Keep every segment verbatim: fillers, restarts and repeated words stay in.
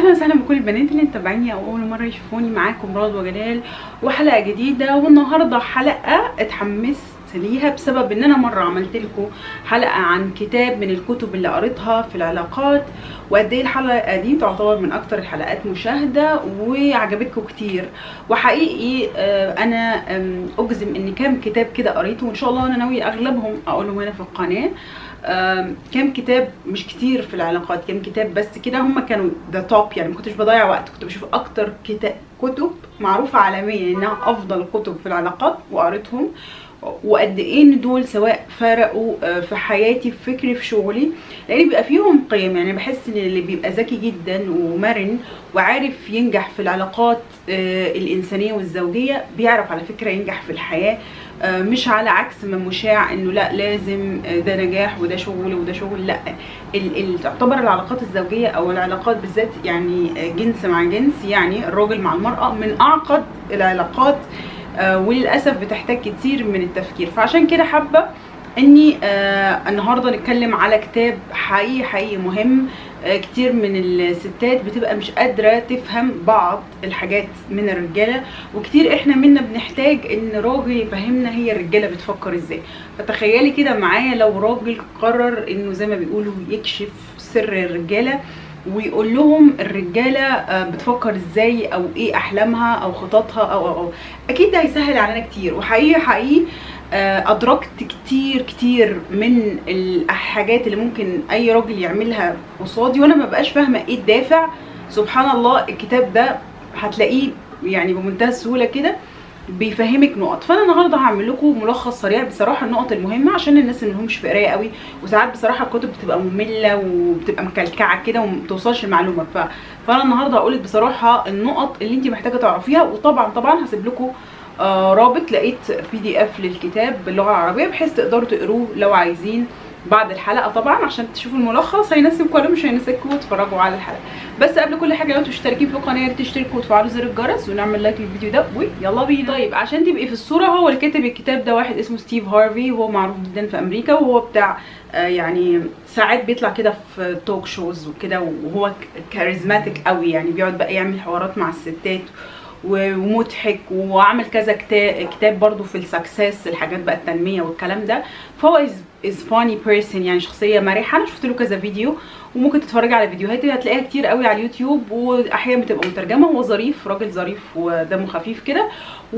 اهلا وسهلا بكل البنات اللي متابعيني او اول مره يشوفوني. معاكم رضوى جلال وحلقه جديده. والنهارده حلقه اتحمست ليها بسبب ان انا مره عملت لكم حلقه عن كتاب من الكتب اللي قريتها في العلاقات، وقد ايه الحلقه دي تعتبر من اكتر الحلقات مشاهده وعجبتكم كتير. وحقيقي انا اجزم ان كام كتاب كده قريته، وان شاء الله انا ناوي اغلبهم اقولهم هنا في القناه. كام كتاب مش كتير في العلاقات، كام كتاب بس كده هم كانوا ذا توب، يعني ما كنتش بضيع وقت، كنت بشوف اكتر كتاب كتب معروفه عالميا انها افضل كتب في العلاقات وقريتهم، وقد ايه ان دول سواء فرقوا في حياتي في فكري في شغلي، لان بيبقى فيهم قيم. يعني بحس ان اللي بيبقى ذكي جدا ومرن وعارف ينجح في العلاقات الانسانيه والزوجيه بيعرف على فكره ينجح في الحياه، مش على عكس ما مشاع انه لا لازم ده نجاح وده شغل وده شغل. لا، ال تعتبر العلاقات الزوجيه او العلاقات بالذات يعني جنس مع جنس، يعني الراجل مع المراه، من اعقد العلاقات، آه وللاسف بتحتاج كتير من التفكير. فعشان كده حابه اني آه النهارده نتكلم على كتاب حقيقي حقيقي مهم. آه كتير من الستات بتبقى مش قادره تفهم بعض الحاجات من الرجاله، وكتير احنا منا بنحتاج ان راجل يفهمنا هي الرجاله بتفكر ازاي. فتخيلي كده معايا لو راجل قرر انه زي ما بيقولوا يكشف سر الرجاله ويقول لهم الرجاله بتفكر ازاي، او ايه احلامها او خططها، او او, أو. اكيد ده هيسهل علينا كتير. وحقيقي حقيقي ادركت كتير كتير من الحاجات اللي ممكن اي راجل يعملها قصادي وانا ما بقاش فاهمه ايه الدافع. سبحان الله الكتاب ده هتلاقيه يعني بمنتهى السهوله كده بيفهمك نقط. فانا النهارده هعمل لكم ملخص سريع بصراحه النقط المهمه عشان الناس اللي مهمش في قرايه قوي، وساعات بصراحه الكتب بتبقى ممله وبتبقى مكلكعه كده وما بتوصلش المعلومه. ف... فانا النهارده هقول لك بصراحه النقط اللي انت محتاجه تعرفيها. وطبعا طبعا هسيب لكم آه رابط، لقيت بي دي اف للكتاب باللغه العربيه بحيث تقدروا تقروه لو عايزين بعد الحلقه، طبعا عشان تشوفوا الملخص هيناسبكم ولا مش هيناسبكم وتتفرجوا على الحلقه. بس قبل كل حاجه لو انتوا مشتركين في القناه يا ريت تشتركوا وتفعلوا زر الجرس ونعمل لايك للفيديو ده، ويلا بينا. طيب عشان تبقي في الصوره، هو اللي كاتب الكتاب ده واحد اسمه ستيف هارفي، وهو معروف جدا في امريكا، وهو بتاع آه يعني ساعات بيطلع كده في توك شوز وكده، وهو كاريزماتيك قوي، يعني بيقعد بقى يعمل حوارات مع الستات ومضحك، وعمل كذا كتاب كتاب برضو في السكسس، الحاجات بقى التنميه والكلام ده. فهو از از فاني بيرسون، يعني شخصيه مرحه. انا شفت له كذا فيديو وممكن تتفرجي على فيديوهاته، هتلاقيها كتير قوي على اليوتيوب، واحيانا بتبقى مترجمه. هو ظريف، راجل ظريف ودمه خفيف كده،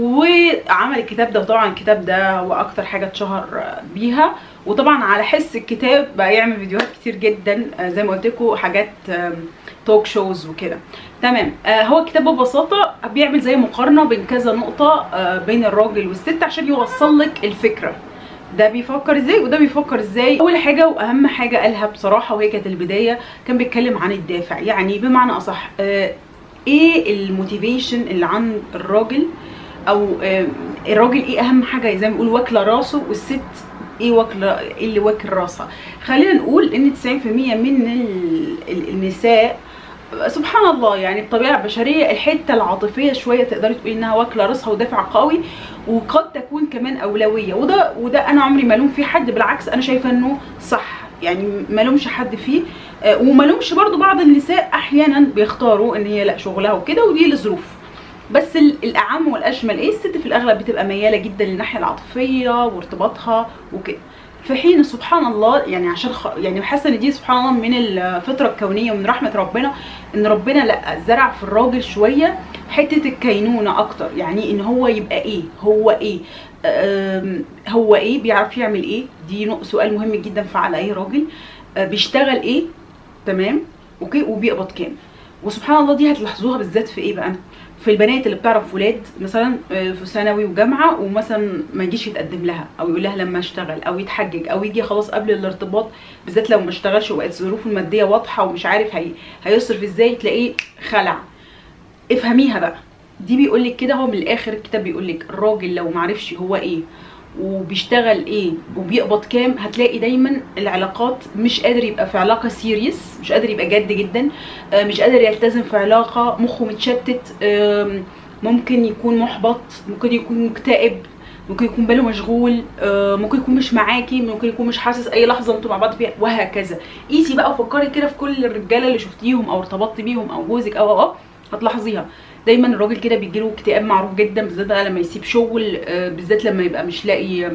وعمل الكتاب ده. وطبعا الكتاب ده هو اكتر حاجه اتشهر بيها، وطبعا على حس الكتاب بقى يعمل فيديوهات كتير جدا زي ما قلت لكم، حاجات توك شوز وكده. تمام. آه هو الكتاب ببساطه بيعمل زي مقارنه بين كذا نقطه آه بين الراجل والست عشان يوصل لك الفكره، ده بيفكر ازاي وده بيفكر ازاي. اول حاجه واهم حاجه قالها بصراحه، وهي كانت البدايه، كان بيتكلم عن الدافع. يعني بمعنى اصح آه ايه الموتيفيشن اللي عند الراجل، او آه الراجل ايه اهم حاجه زي ما بيقول واكله راسه، والست ايه واكله ايه اللي واكل راسها. خلينا نقول ان تسعين في المية من النساء سبحان الله يعني الطبيعه البشريه الحته العاطفيه شويه تقدري تقولي انها واكله راسها ودافع قوي، وقد تكون كمان اولويه. وده وده انا عمري ما الوم فيه حد، بالعكس انا شايفه انه صح، يعني ما لومش حد فيه. وما لومش برضو بعض النساء احيانا بيختاروا ان هي لا شغلها وكده، ودي لظروف. بس الاعم والاشمل ايه، الست في الاغلب بتبقى مياله جدا للناحيه العاطفيه وارتباطها وكده، في حين سبحان الله يعني عشان خ... يعني حاسه ان دي سبحان الله من الفطره الكونيه ومن رحمه ربنا، ان ربنا لا زرع في الراجل شويه حته الكينونه اكتر. يعني ان هو يبقى ايه، هو ايه هو ايه بيعرف يعمل ايه. دي سؤال مهم جدا في على اي راجل. بيشتغل ايه، تمام، اوكي، وبيقبض كام. وسبحان الله دي هتلاحظوها بالذات في ايه بقى، في البنات اللي بتعرف ولاد مثلا في ثانوي وجامعه، ومثلا ما يجيش يتقدم لها او يقول لها لما اشتغل، او يتحجج، او يجي خلاص قبل الارتباط بالذات لو ما اشتغلش وبقت ظروفه الماديه واضحه ومش عارف هي هيصرف ازاي، تلاقيه خلع. افهميها بقى، دي بيقول لك كده. هو من الاخر الكتاب بيقول لك الراجل لو ما عرفش هو ايه وبيشتغل ايه وبيقبض كام، هتلاقي دايما العلاقات مش قادر يبقى في علاقه سيريس، مش قادر يبقى جد جدا، مش قادر يلتزم في علاقه، مخه متشتت، ممكن يكون محبط، ممكن يكون مكتئب، ممكن يكون باله مشغول، ممكن يكون مش معاكي، ممكن يكون مش حاسس اي لحظه انتوا مع بعض فيها، وهكذا. قيسي بقى وفكري كده في كل الرجاله اللي شفتيهم او ارتبطتي بيهم او جوزك او او هتلاحظيها دايما الراجل كده بيجيله اكتئاب معروف جدا، بالذات بقى لما يسيب شغل، بالذات لما يبقى مش لاقي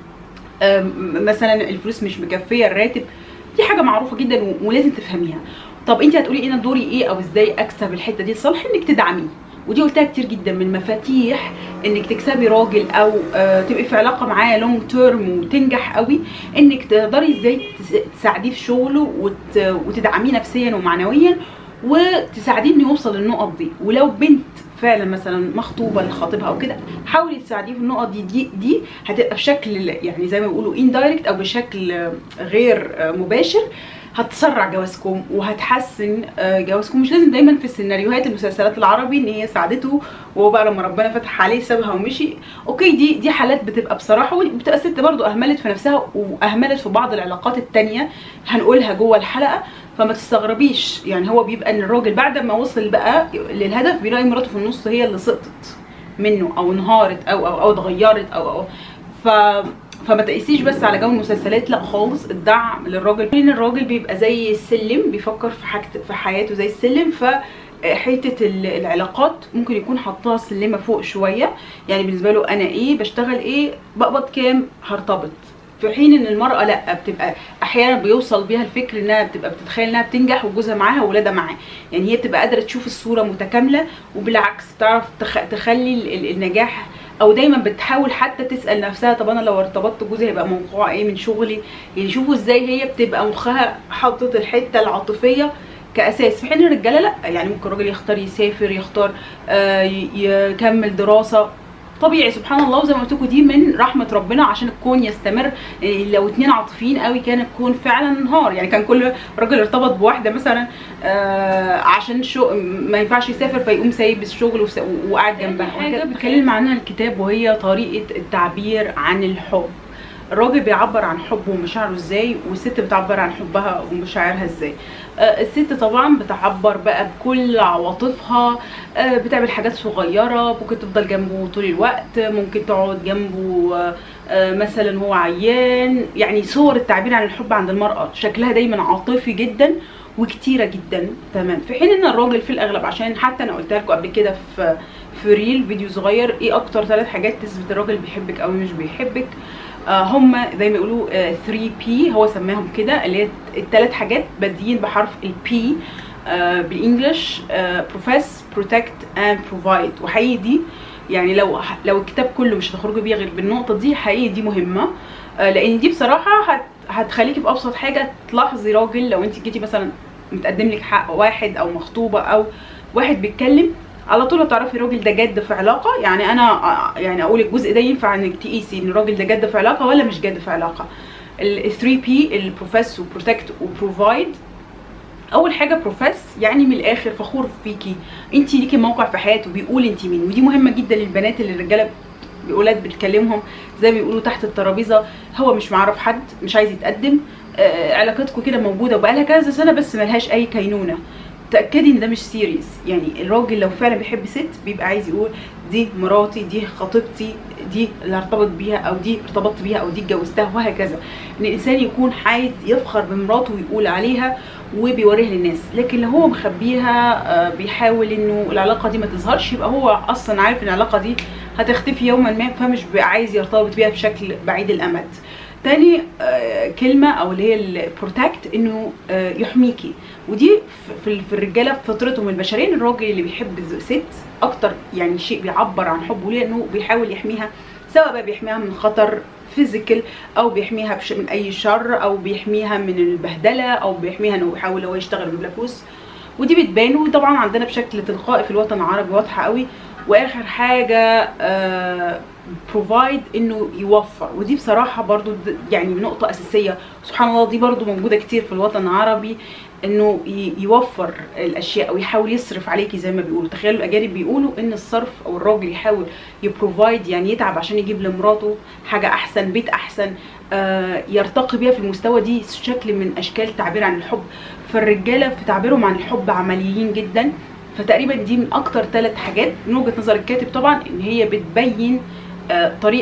مثلا الفلوس مش مكفيه الراتب. دي حاجه معروفه جدا ولازم تفهميها. طب انت هتقولي انا دوري ايه او ازاي اكسب الحته دي لصالح؟ انك تدعميه، ودي قلتها كتير جدا من مفاتيح انك تكسبي راجل او آه تبقي في علاقه معاه لونج تيرم وتنجح قوي، انك تقدري ازاي تساعديه في شغله وت... وتدعميه نفسيا ومعنويا وتساعديه انه يوصل للنقط دي. ولو بنت فعلا مثلا مخطوبه لخطيبها او كده، حاولي تساعديه في النقط دي دي دي هتبقى بشكل يعني زي ما بيقولوا اندايركت او بشكل غير مباشر، هتسرع جوازكم وهتحسن جوازكم. مش لازم دايما في السيناريوهات المسلسلات العربي ان هي ساعدته وهو بقى لما ربنا فتح عليه سابها ومشي. اوكي، دي دي حالات بتبقى بصراحه، وبتبقى الست برضو اهملت في نفسها واهملت في بعض العلاقات التانيه هنقولها جوه الحلقه. فما تستغربيش، يعني هو بيبقى ان الراجل بعد ما وصل بقى للهدف بيلاقي مراته في النص هي اللي سقطت منه او انهارت او او او اتغيرت او او ف فما تقيسيش بس على جو المسلسلات، لا خالص. الدعم للراجل، لان الراجل بيبقى زي السلم، بيفكر في حاجه في حياته زي السلم، ف حته العلاقات ممكن يكون حاطها سلمه فوق شويه. يعني بالنسبه له انا ايه، بشتغل ايه، بقبض كام، هرتبط. في حين ان المراه لا، بتبقى احيانا بيوصل بيها الفكر انها بتبقى بتتخيل انها بتنجح وجوزها معاها واولادها معاها، يعني هي بتبقى قادره تشوف الصوره متكامله، وبالعكس بتعرف تخلي النجاح، او دايما بتحاول حتى تسال نفسها طب انا لو ارتبطت جوزي هيبقى موقعه ايه من شغلي. يعني شوفوا ازاي هي بتبقى مخها حاطط الحته العاطفيه كاساس، في حين الرجاله لا. يعني ممكن الراجل يختار يسافر، يختار آه يكمل دراسه طبيعي، سبحان الله. وزي ما قلت لكم دي من رحمه ربنا عشان الكون يستمر. لو اتنين عاطفيين قوي كان الكون فعلا انهار، يعني كان كل راجل ارتبط بواحده مثلا آه عشان شو ما ينفعش يسافر فيقوم سايب الشغل وقاعد جنبها. حاجه بتكلم عنها الكتاب وهي طريقه التعبير عن الحب. الراجل بيعبر عن حبه ومشاعره ازاي، والست بتعبر عن حبها ومشاعرها ازاي. آه الست طبعا بتعبر بقى بكل عواطفها، آه بتعمل حاجات صغيره، ممكن تفضل جنبه طول الوقت، ممكن تقعد جنبه آه مثلا هو عيان. يعني صور التعبير عن الحب عند المراه شكلها دايما عاطفي جدا وكتيره جدا، تمام. في حين ان الراجل في الاغلب، عشان حتى انا قلت لكم قبل كده في في ريل فيديو صغير ايه اكتر ثلاث حاجات تثبت الراجل بيحبك او مش بيحبك، آه هم زي ما يقولوا آه ثري بي، هو سماهم كده، اللي هي الثلاث حاجات بادئين بحرف البي آه بالانجلش، آه profess, protect and provide. وحقيقي دي يعني لو لو الكتاب كله مش هتخرجوا بيه غير بالنقطه دي، حقيقي دي مهمه، آه لان دي بصراحه هت هتخليكي في ابسط حاجه تلاحظي راجل. لو انت جيتي مثلا متقدم لك حق واحد او مخطوبه او واحد بيتكلم، على طول هتعرفي الراجل ده جد في علاقه. يعني انا يعني اقول الجزء ده ينفع انك تقيسي ان الراجل ده جد في علاقه ولا مش جد في علاقه. ال ثري بي، البروفيس وبروتكت وبروفايد. اول حاجه بروفيس، يعني من الاخر فخور فيكي، انت ليكي موقع في حياته، بيقول انت مين. ودي مهمه جدا للبنات اللي الرجاله اولاد بتكلمهم زي ما بيقولوا تحت الترابيزه، هو مش معرف حد، مش عايز يتقدم، آه علاقتكم كده موجوده وبقالها كذا سنه بس ملهاش اي كينونه. تاكدي ان ده مش سيريس. يعني الراجل لو فعلا بيحب ست بيبقى عايز يقول دي مراتي، دي خطيبتي، دي اللي هرتبط بيها، او دي ارتبطت بيها، او دي اتجوزتها، وهكذا. ان الانسان يكون عايز يفخر بمراته ويقول عليها وبيوريها للناس. لكن لو هو مخبيها بيحاول انه العلاقه دي ما تظهرش، يبقى هو اصلا عارف ان العلاقه دي هتختفي يوما ما، فمش عايز يرتبط بيها بشكل بعيد الامد. تاني آه كلمه او اللي هي البروتكت، انه آه يحميكي. ودي في, في الرجاله في فطرتهم البشريه، الراجل اللي بيحب ست اكتر يعني شيء بيعبر عن حبه ليه انه بيحاول يحميها، سواء بقى بيحميها من خطر فيزيكال، او بيحميها من اي شر، او بيحميها من البهدله، او بيحميها انه يحاول هو يشتغل بلا فلوس. ودي بتبان وطبعا عندنا بشكل تلقائي في الوطن العربي واضحه قوي. واخر حاجه آه بروفايد، انه يوفر. ودي بصراحه برضو يعني نقطه اساسيه، سبحان الله دي برضو موجوده كتير في الوطن العربي، انه يوفر الاشياء او يحاول يصرف عليكي زي ما بيقولوا. تخيلوا الاجانب بيقولوا ان الصرف او الراجل يحاول يبروفايد، يعني يتعب عشان يجيب لمراته حاجه احسن، بيت احسن، آه يرتقي بيها في المستوى. دي شكل من اشكال التعبير عن الحب. فالرجاله في تعبيرهم عن الحب عمليين جدا. فتقريبا دي من اكتر ثلاث حاجات من وجهه نظر الكاتب طبعا ان هي بتبين آه طريقه.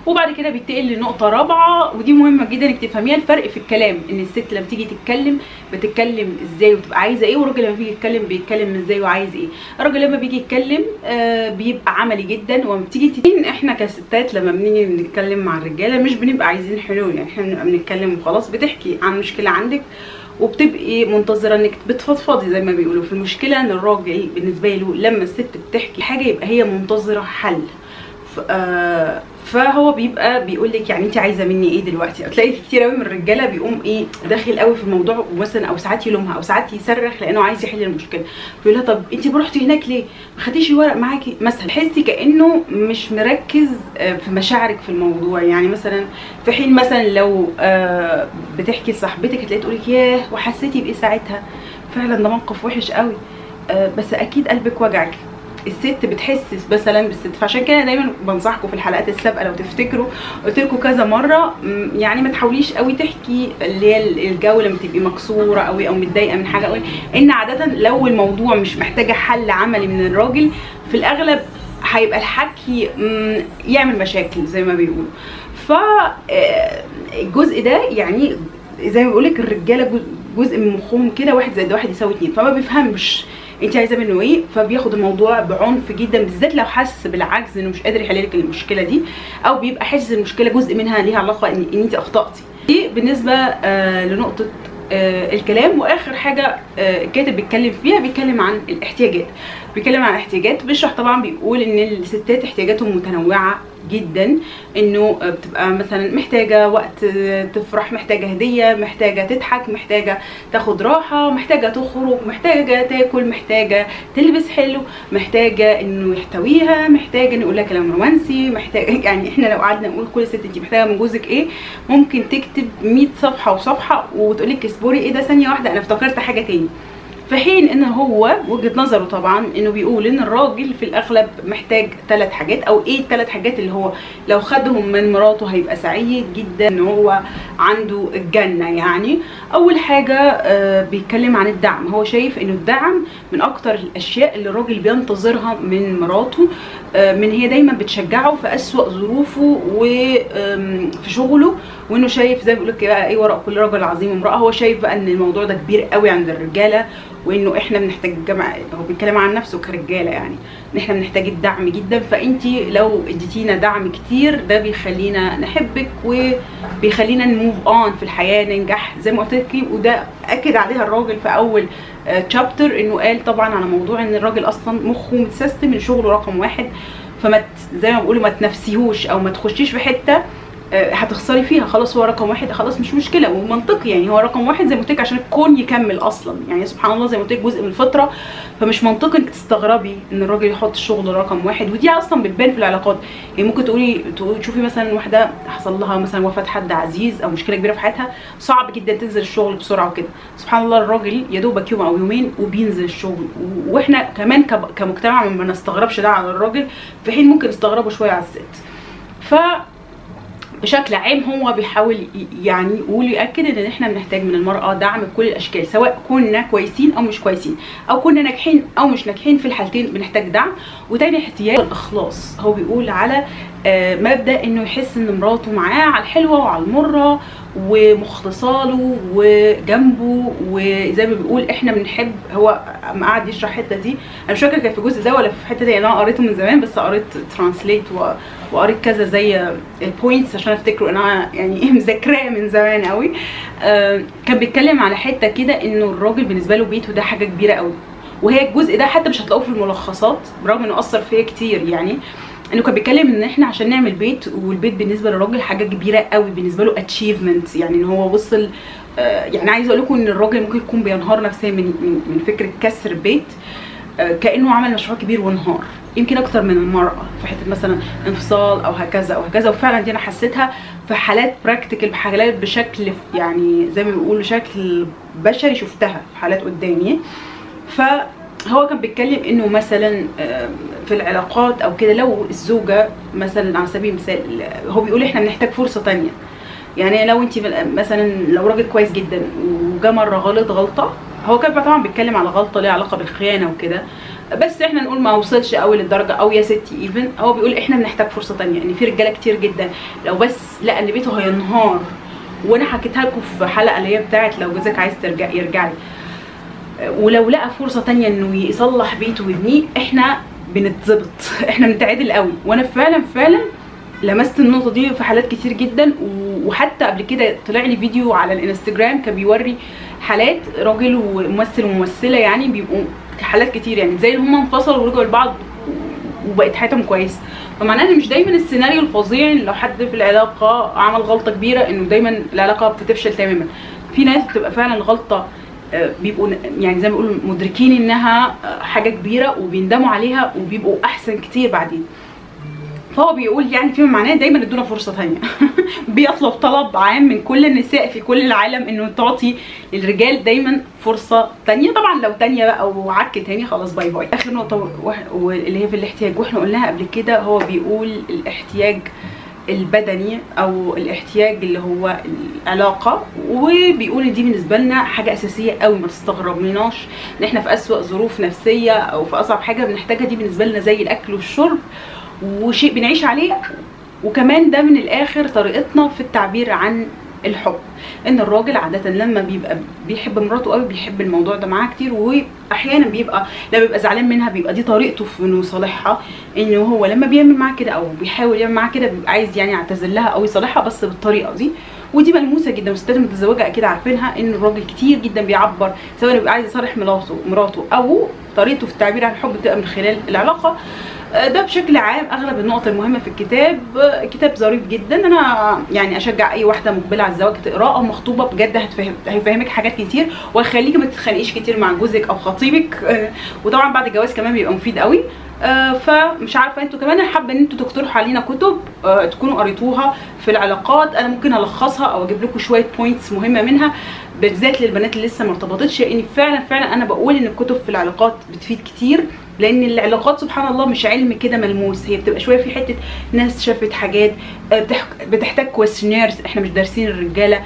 وبعد كده بينتقل لنقطه رابعه ودي مهمه جدا انك تفهميها، الفرق في الكلام، ان الست لما تيجي تتكلم بتتكلم ازاي وتبقى عايزه ايه، والراجل لما بيجي يتكلم بيتكلم ازاي وعايز ايه. الراجل لما بيجي يتكلم آه بيبقى عملي جدا، وما بتيجي تتين احنا كستات لما بنيجي بنتكلم مع الرجاله مش بنبقى عايزين حلول، يعني احنا بنبقى بنتكلم وخلاص، بتحكي عن مشكله عندك وبتبقي منتظره انك بتفضفضي زي ما بيقولوا. في المشكله ان الراجل بالنسبه له لما الست بتحكي حاجه يبقى هي منتظره حل، آه فهو بيبقى بيقول لك يعني انت عايزه مني ايه دلوقتي. تلاقي كتير قوي من الرجاله بيقوم ايه داخل قوي في الموضوع مثلا، او ساعات يلومها او ساعات يصرخ لانه عايز يحل المشكله، فيقول لها طب انت رحتي هناك ليه؟ ما خدتيش ورق معاكي مثلا. تحسي كانه مش مركز في مشاعرك في الموضوع. يعني مثلا في حين مثلا لو آه بتحكي لصاحبتك هتلاقي تقول لك ياه وحسيتي بايه ساعتها؟ فعلا ده موقف وحش قوي، آه بس اكيد قلبك وجعك. الست بتحس مثلا بالست، فعشان كده دايما بنصحكم في الحلقات السابقه لو تفتكروا قلت لكم كذا مره يعني ما تحاوليش قوي تحكي اللي هي الجو لما تبقي مكسوره قوي او متضايقه من حاجه قوي، ان عاده لو الموضوع مش محتاجه حل عملي من الراجل في الاغلب هيبقى الحكي يعمل مشاكل زي ما بيقولوا. فالجزء ده يعني زي ما بقول لك الرجاله جزء من مخهم كده واحد زائد واحد يساوي اتنين، فما بيفهمش انت عايزه منه ايه، فبياخد الموضوع بعنف جدا، بالذات لو حاسس بالعجز انه مش قادر يحل لك المشكله دي، او بيبقى حاسس المشكله جزء منها ليها علاقه ان, إن انت اخطاتي. دي بالنسبه آه لنقطه آه الكلام. واخر حاجه آه الكاتب بيتكلم فيها بيتكلم عن الاحتياجات. بيتكلم عن الاحتياجات، بيشرح طبعا بيقول ان الستات احتياجاتهم متنوعه جدا، انه بتبقى مثلا محتاجه وقت تفرح، محتاجه هديه، محتاجه تضحك، محتاجه تاخد راحه، محتاجه تخرج، محتاجه تاكل، محتاجه تلبس حلو، محتاجه انه يحتويها، محتاجه انه يقول لها كلام رومانسي، محتاجه يعني احنا لو قعدنا نقول كل ست انت محتاجه من جوزك ايه ممكن تكتب مية صفحه وصفحه وتقول لك اصبري ايه ده ثانيه واحده انا افتكرت حاجه تاني. في حين ان هو وجهه نظره طبعا انه بيقول ان الراجل في الاغلب محتاج ثلاث حاجات، او ايه الثلاث حاجات اللي هو لو خدهم من مراته هيبقى سعيد جدا، ان هو عنده الجنه. يعني اول حاجه آه بيتكلم عن الدعم. هو شايف انه الدعم من اكتر الاشياء اللي الراجل بينتظرها من مراته، آه من هي دايما بتشجعه في اسوأ ظروفه وفي شغله، وانه شايف زي ما بيقول لك ايه وراء كل رجل عظيم امراه. هو شايف بقى ان الموضوع ده كبير قوي عند الرجاله، وانه احنا بنحتاج جمع، هو بيتكلم عن نفسه كرجاله يعني ان احنا بنحتاج الدعم جدا، فانتي لو اديتينا دعم كتير ده بيخلينا نحبك وبيخلينا نموف اون في الحياه، ننجح زي ما قلت لك. وده اكد عليها الراجل في اول تشابتر انه قال طبعا على موضوع ان الراجل اصلا مخه متسيستم من شغله رقم واحد، فما زي ما بيقولوا ما تنافسيهوش او ما تخشيش في حته هتخسري فيها. خلاص هو رقم واحد، خلاص مش مشكله، ومنطقي يعني هو رقم واحد زي ما قلت لك عشان الكون يكمل اصلا. يعني سبحان الله زي ما قلت لك جزء من الفطره، فمش منطقي انك تستغربي ان الراجل يحط الشغل رقم واحد. ودي اصلا بتبان في العلاقات. يعني ممكن تقولي تشوفي مثلا واحده حصل لها مثلا وفاه حد عزيز او مشكله كبيره في حياتها، صعب جدا تنزل الشغل بسرعه وكده. سبحان الله الراجل يا دوبك يوم او يومين وبينزل الشغل، واحنا كمان كمجتمع ما نستغربش ده على الراجل، في حين ممكن نستغربه شويه على الست. ف بشكل عام هو بيحاول يعني يقول يأكد ان احنا بنحتاج من المرأة دعم بكل الاشكال، سواء كنا كويسين او مش كويسين، او كنا ناجحين او مش ناجحين، في الحالتين بنحتاج دعم. وتاني احتياج الاخلاص. هو بيقول على مبدأ انه يحس ان مراته معاه على الحلوة وعلى المرة ومخلصه له وجنبه، وزي ما بيقول احنا بنحب. هو اما قعد يشرح الحته دي انا مش فاكره كان في الجزء ده ولا في حته تانيه، انا قريته من زمان بس قريت ترانسليت وقريت كذا زي البوينتس عشان افتكره، انا يعني مذاكراه من زمان قوي. آه كان بيتكلم على حته كده انه الراجل بالنسبه له بيته ده حاجه كبيره قوي، وهي الجزء ده حتى مش هتلاقوه في الملخصات برغم انه اثر فيا كتير. يعني انه كان بيتكلم ان احنا عشان نعمل بيت، والبيت بالنسبه للراجل حاجه كبيره قوي بالنسبه له، اتشيفمنت، يعني ان هو وصل. آه يعني عايزه اقول لكم ان الراجل ممكن يكون بينهار نفسيا من من, من فكره كسر بيت، آه كانه عمل مشروع كبير وانهار، يمكن اكتر من المراه في حته مثلا انفصال او هكذا او هكذا. وفعلا دي انا حسيتها في حالات براكتيكال، بحالات بشكل يعني زي ما بيقولوا شكل بشري شفتها في حالات قدامي. ف هو كان بيتكلم انه مثلا في العلاقات او كده لو الزوجه مثلا على سبيل المثال، هو بيقول احنا بنحتاج فرصه تانية. يعني لو انت مثلا لو راجل كويس جدا وجا مره غلط غلطه، هو كان طبعا بيتكلم على غلطه ليها علاقه بالخيانه وكده، بس احنا نقول ما وصلش قوي للدرجه، او يا ستي ايفن هو بيقول احنا بنحتاج فرصه تانية، ان في رجاله كتير جدا لو بس لقى ان بيته هينهار، وانا حكيتها لكم في حلقه اللي هي بتاعت لو جوزك عايز ترجع يرجعي، ولو لقى فرصه تانية انه يصلح بيته ويبنيه احنا بنتظبط احنا بنتعدل قوي. وانا فعلا فعلا لمست النقطه دي في حالات كتير جدا. وحتى قبل كده طلع لي فيديو على الانستجرام كان بيوري حالات راجل وممثل وممثله، يعني بيبقوا حالات كتير يعني زي اللي هم انفصلوا ورجعوا لبعض وبقت حياتهم كويسه. فمعناه ان مش دايما السيناريو الفظيع لو حد في العلاقه عمل غلطه كبيره انه دايما العلاقه بتفشل تماما. في ناس بتبقى فعلا الغلطه بيبقوا يعني زي ما بيقولوا مدركين انها حاجه كبيره وبيندموا عليها وبيبقوا احسن كتير بعدين. فهو بيقول يعني فيما معناه دايما ادونا فرصه ثانيه. بيطلب طلب عام من كل النساء في كل العالم انه تعطي للرجال دايما فرصه ثانيه. طبعا لو ثانيه بقى وعك تاني خلاص باي باي. اخر نقطه واللي هي في الاحتياج، واحنا قلناها قبل كده، هو بيقول الاحتياج البدني او الاحتياج اللي هو العلاقه، وبيقول ان دي بالنسبه لنا حاجه اساسيه قوي، ما تستغربناش ان احنا في اسوأ ظروف نفسيه او في اصعب حاجه بنحتاجها، دي بالنسبه لنا زي الاكل والشرب وشيء بنعيش عليه. وكمان ده من الاخر طريقتنا في التعبير عن الحب، ان الراجل عاده لما بيبقى بيحب مراته قوي بيحب الموضوع ده معاها كتير، واحيانا بيبقى لما بيبقى زعلان منها بيبقى دي طريقته في انه يصالحها، انه هو لما بيعمل معاها كده او بيحاول يعمل معاها كده بيبقى عايز يعني يعتذر لها او يصالحها بس بالطريقه دي. ودي ملموسه جدا والستات المتزوجه اكيد عارفينها، ان الراجل كتير جدا بيعبر سواء بيبقى عايز يصالح مراته مراته او طريقته في التعبير عن الحب بتبقى من خلال العلاقه. ده بشكل عام اغلب النقط المهمه في الكتاب. كتاب ظريف جدا، انا يعني اشجع اي واحده مقبله على الزواج تقراه او مخطوبه، بجد هتفهم هيفهمك حاجات كتير وهيخليكي ما تتخانقيش كتير مع جوزك او خطيبك. وطبعا بعد الجواز كمان بيبقى مفيد قوي. فمش عارفه انتوا كمان حابه ان انتوا تقترحوا علينا كتب تكونوا قريتوها في العلاقات، انا ممكن الخصها او اجيب لكم شويه بوينتس مهمه منها بالذات للبنات اللي لسه ما ارتبطتش، لان فعلا فعلا انا بقول ان الكتب في العلاقات بتفيد كتير، لان العلاقات سبحان الله مش علم كده ملموس، هي بتبقى شويه في حته ناس شافت حاجات، بتحتاج كويستشنيرز احنا مش دارسين الرجاله،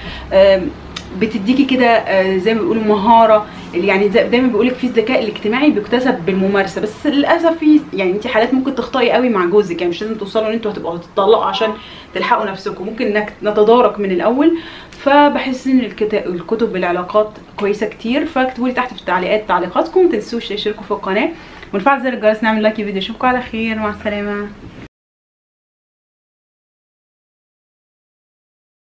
بتديكي كده زي ما بيقولوا مهاره، يعني دايما بيقولك في الذكاء الاجتماعي بيكتسب بالممارسه، بس للاسف في يعني انت حالات ممكن تخطئي قوي مع جوزك، يعني مش لازم توصلوا ان انتوا هتبقوا هتطلقوا عشان تلحقوا نفسكم، ممكن نتدارك من الاول. فبحس ان الكتب بالعلاقات كويسه كتير، فاكتبوا لي تحت في التعليقات تعليقاتكم، ما تنسوش تشتركوا في القناه ونفعل زر الجرس، نعمل لايك للفيديو. اشوفكم على خير، مع السلامه.